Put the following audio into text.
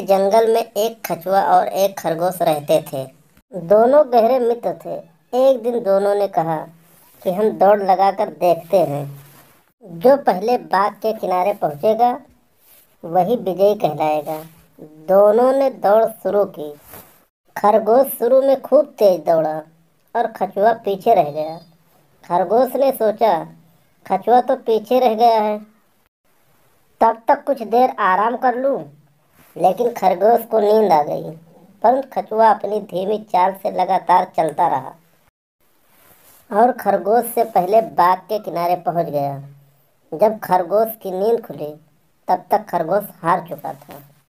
जंगल में एक कछुआ और एक खरगोश रहते थे। दोनों गहरे मित्र थे। एक दिन दोनों ने कहा कि हम दौड़ लगाकर देखते हैं, जो पहले बाग के किनारे पहुंचेगा वही विजयी कहलाएगा। दोनों ने दौड़ शुरू की। खरगोश शुरू में खूब तेज दौड़ा और कछुआ पीछे रह गया। खरगोश ने सोचा, कछुआ तो पीछे रह गया है, तब तक कुछ देर आराम कर लूं। लेकिन खरगोश को नींद आ गई, परंतु कछुआ अपनी धीमी चाल से लगातार चलता रहा और खरगोश से पहले बाग के किनारे पहुंच गया। जब खरगोश की नींद खुली, तब तक खरगोश हार चुका था।